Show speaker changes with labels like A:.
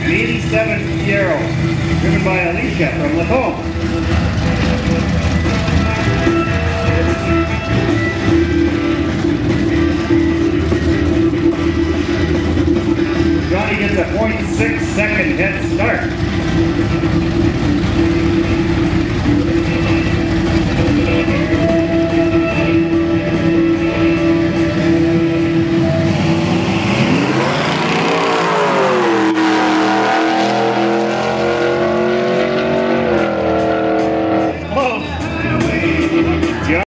A: 87 Fiero, driven by Alicia from Lacombe. Johnny gets a 0.6 second head start.